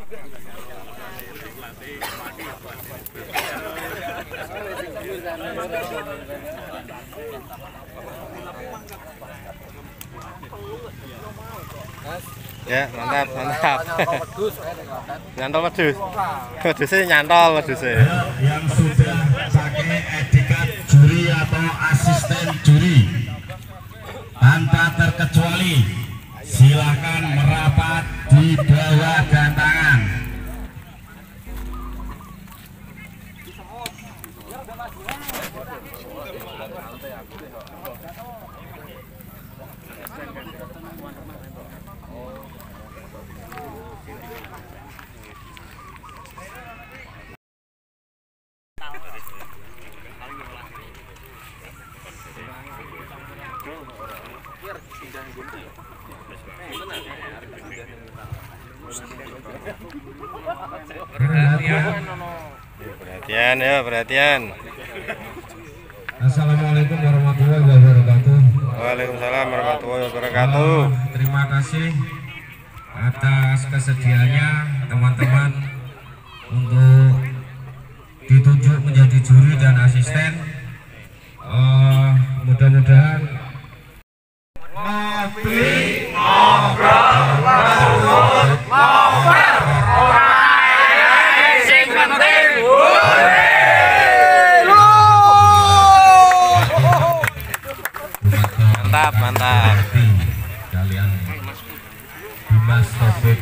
Ya, mantap, mantap. Nyantol wedhus. Wedhusnya nyantol wedhusnya. Yang sudah pakai etikat juri atau asisten juri tanpa terkecuali silakan merapat di bawah gantangan. Perhatian ya, perhatian. Assalamualaikum warahmatullahi wabarakatuh. Waalaikumsalam warahmatullahi wabarakatuh. Terima kasih atas kesediaannya teman-teman untuk ditunjuk menjadi juri dan asisten. Mudah-mudahan ngopi ngobrol sing penting Mantap, mantap. kalian Dimas Taufik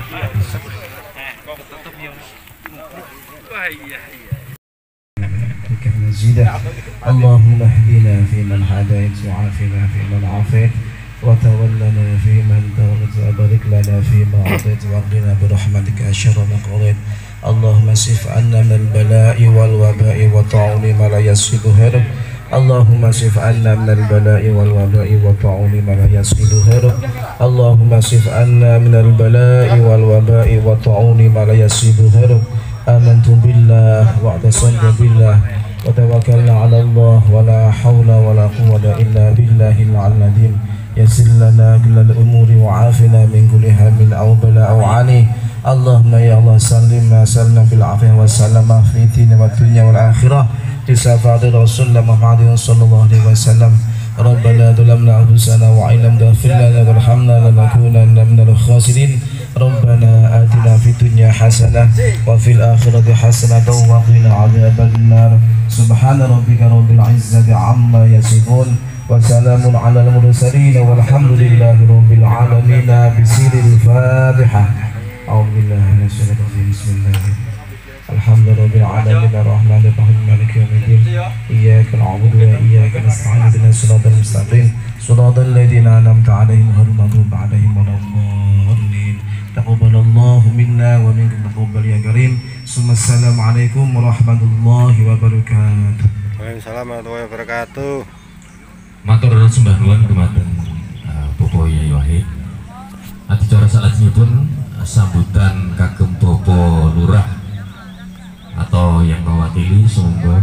اللهم اهدنا فيمن هديت وعافنا فيمن عافيت وتولنا فيمن توليت وبارك لنا فيما أعطيت وقنا برحمتك شر ما قضيت اللهم اصرف عنا من البلاء والوباء والطاعون ما لا يصيب غيرك اللهم اصرف عنا من البلاء والوباء والطاعون ما لا يصيب غيرك اللهم اصرف عنا من البلاء والوباء والطاعون ما لا يصيب غيرك آمنت بالله واعتصمت بالله وتوكلنا على الله ولا حول ولا قوة إلا بالله العظيم يسر لنا كل الأمور وعافنا من كل هم أو بلاء أو عاني اللهم يا الله سلم سلم بالعافية والسلامة في الدين والدنيا والآخرة بشفاعة رسول محمد صلى الله عليه وسلم ربنا ظلمنا أنفسنا وإن لم تغفر لنا وترحمنا لنكونن من الخاسرين ربنا آتنا في الدنيا حسنة وفي الآخرة حسنة وقنا عذاب النار سبحان ربك رب العزة عما يصفون وسلام على المرسلين والحمد لله رب العالمين بسير الفاتحة أعوذ بالله من الشيطان الرجيم بسم الله الحمد لله رب العالمين الرحمن الرحيم مالك يوم الدين إياك نعبد وإياك نستعين اهدنا الصراط المستقيم صراط الذين أنعمت عليهم غير المغضوب عليهم ولا الضالين تقبل الله منا ومنكم تقبل يا كريم ثم السلام عليكم ورحمة الله وبركاته. Waalaikumsalam warahmatullahi wabarakatuh. Matur sembah nuwun dumateng Bapak Yai Wahid. Adicara salajengipun sambutan kagem Bapak Lurah atau yang mewakili sumber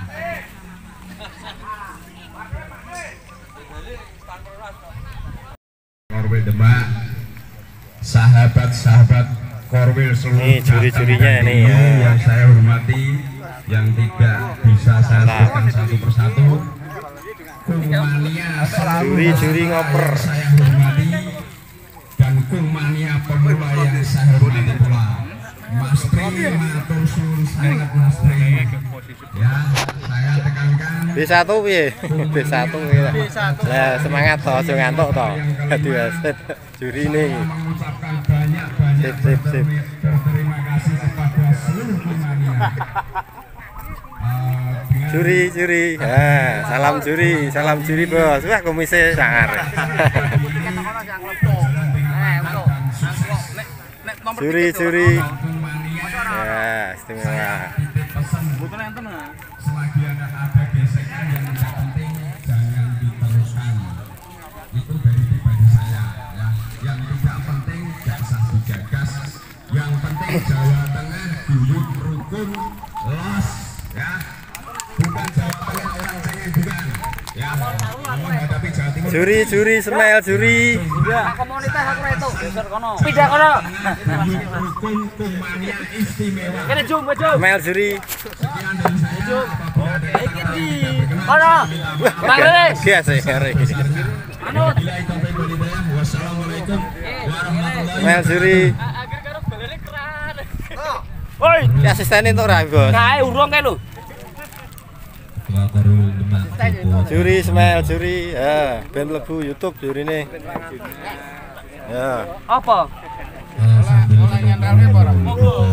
Korwil Demak, sahabat-sahabat Korwil seluruh Ini juri-jurinya ini ya. Yang saya hormati, yang tidak bisa saya sebutkan satu persatu. Kumania Juri-juri ngoper. yang saya hormati dan kumania pemula yang saya hormati pula. Mas Tri, matur suwun sangat Mas Tri. Ya, saya tekankan B1 piye? B1 piye? Lah semangat toh, aja ngantuk toh. Dadi wasit juri ini. mengucapkan banyak-banyak Sip. berterima kasih kepada seluruh kumania. Juri. Salam juri bos. Wah kumise sangar. Juri. Ya, istimewa. Selagi ada gesekan yang tidak penting jangan diteruskan. Itu dari pribadi saya ya. Yang tidak penting tidak usah digagas. Yang penting Jawa Tengah guyup rukun los ya. Bukan Jawa Tengah orang cengeng bukan. Juri Smile juri. Komunitas aku itu. Pindah kono. Kene jum. Smile juri. Iki di kono. Mangre. Biasa hari. Anut. Smile juri. Woi, Asisten itu ora, Bos. kae urung kae lho. Ketua Korul Demak Popo. Juri Smile juri. Ya, ben mlebu YouTube jurine. Ya. Apa? Sambil menunggu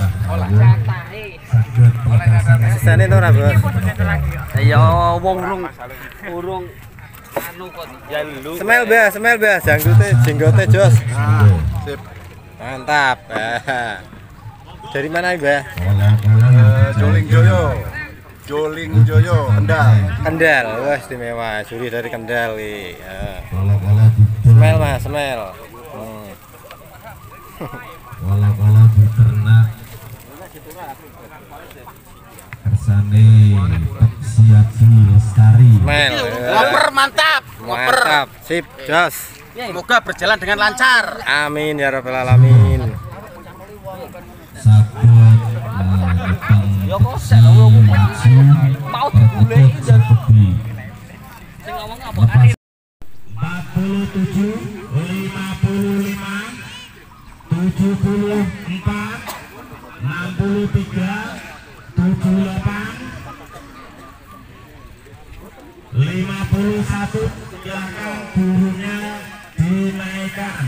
Asisten itu ora, Bos. Ya wong urung anu kok jalu. Smile Bas, jenggote jos. Sip. Mantap. Dari mana, Mbah? Joling Joyo, Kendal. Wah, istimewa. Juri dari Kendal iki. Ya. Bola-bola Smile, Mas, Smile. bola-bola diternak kersane Siaji Lestari. Smile. Ngoper mantap. Mantap. Sip, jos. Semoga berjalan dengan lancar. Amin ya rabbal alamin. Sabun Ya kok sek mau dibule iki jan. Sing ngomong apa? 47, 55, 74, 63, 78, 51. Silakan gurunya dinaikkan.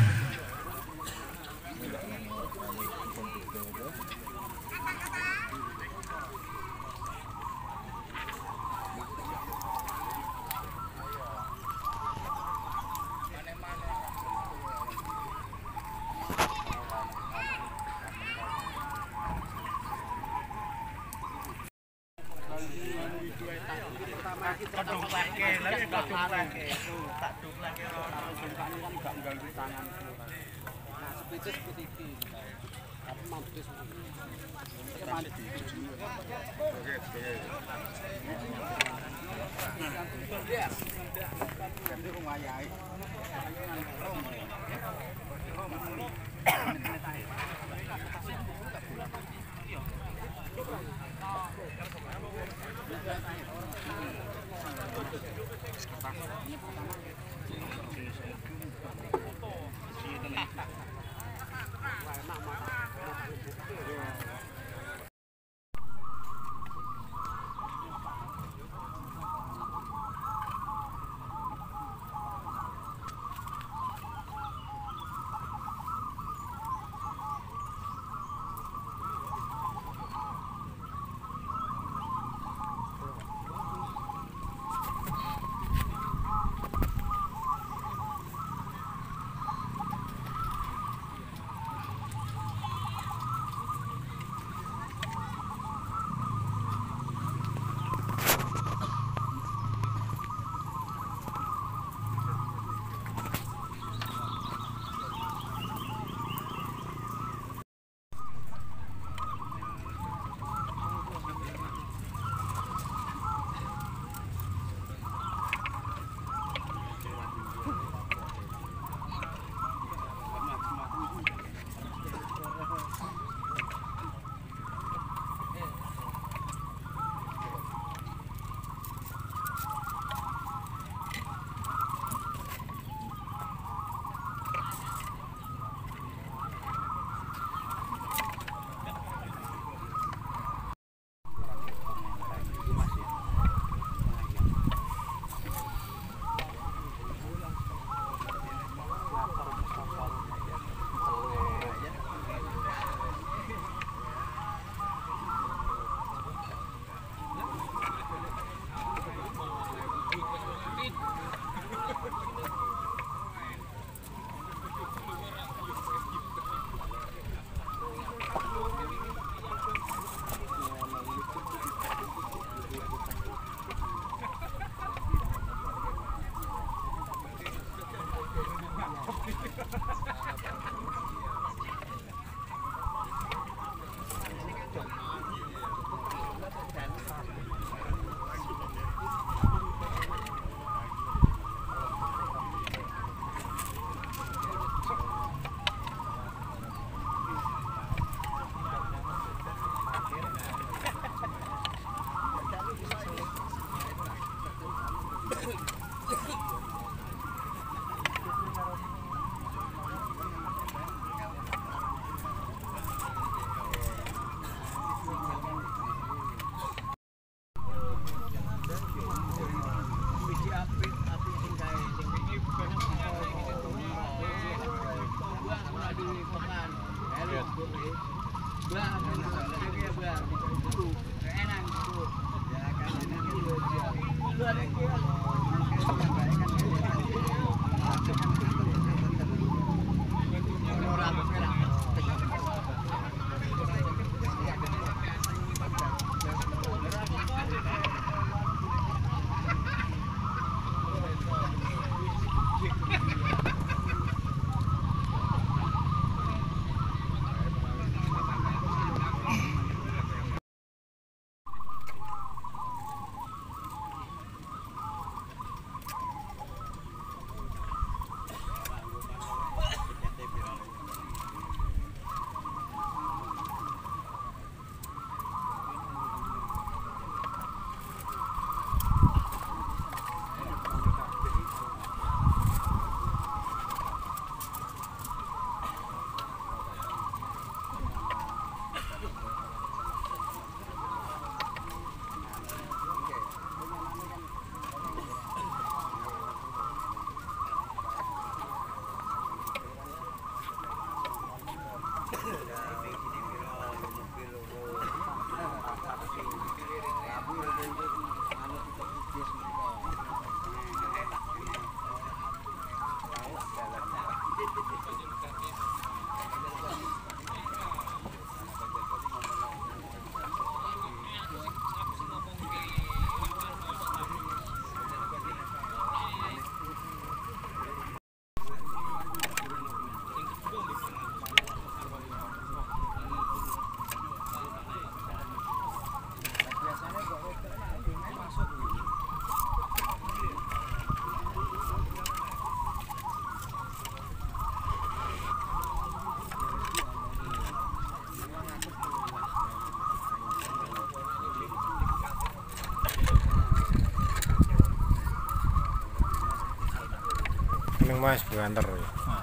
Neng Mas banter ya.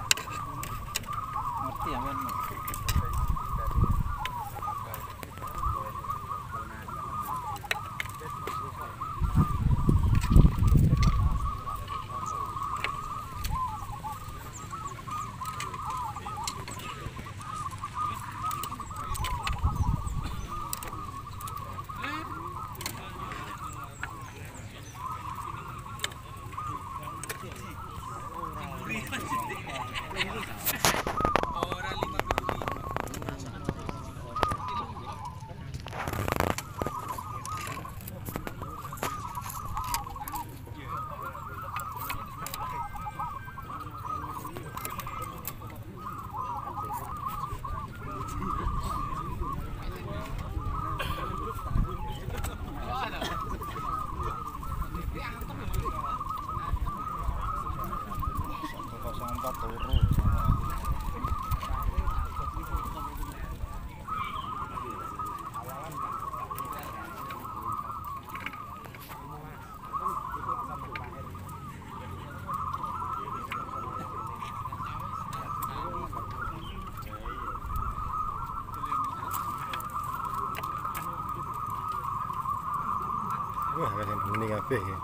Ngerti ya men. Wah, kalian mending kabeh ya.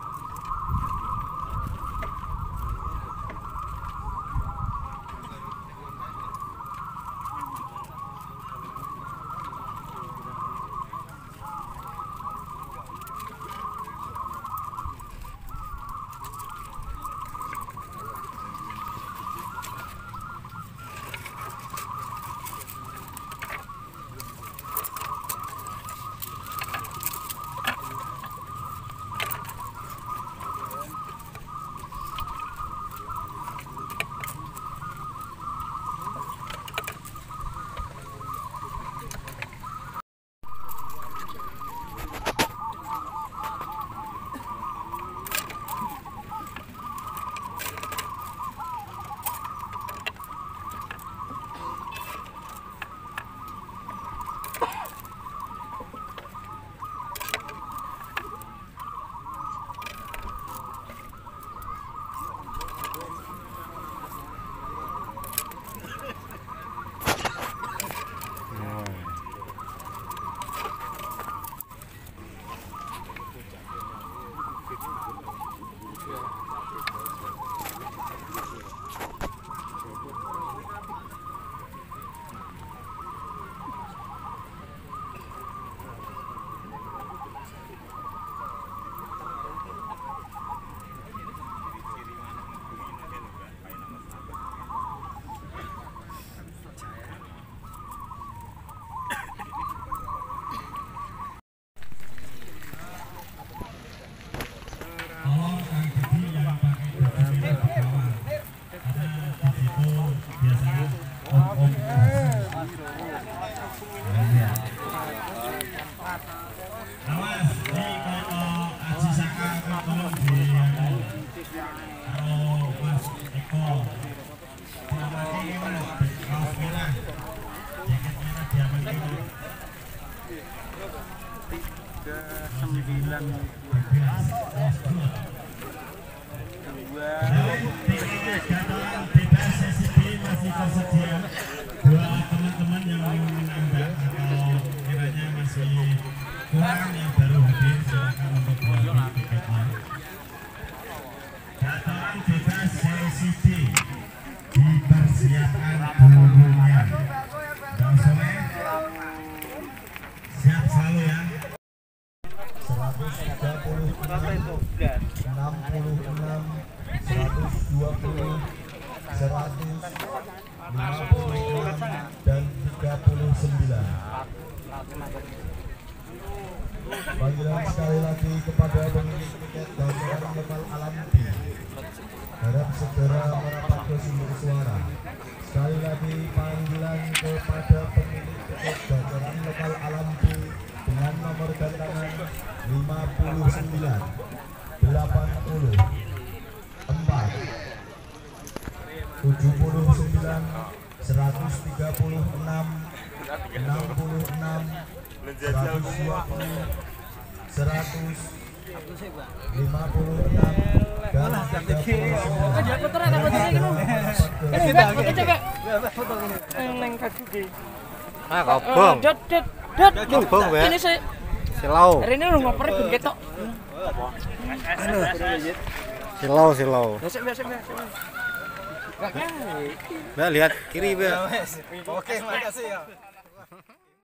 bebas sesi B masih tersedia. Dua teman-teman yang menambah atau kiranya masih kurang yang baru hadir silakan untuk mengambil tiketnya. Dataran bebas sesi D dipersiapkan gurunya. Bang Soleh siap selalu ya. 150, 60, 120, 156 dan 39. Panggilan sekali lagi kepada pemilik tiket dan orang lokal alam B. Harap segera merapat ke sumber suara. Sekali lagi panggilan kepada pemilik tiket dan orang lokal alam B dengan nomor gantangan 59, 80, 4, 79, 136, 66, 120, 100, 56 dan 39. Ah, kobong. Kobong, Mbak. Ini sih. Silau. Hari ini lu ngopernya ben ketok. Silau. Mbak lihat kiri, Mbak. Oke, makasih ya.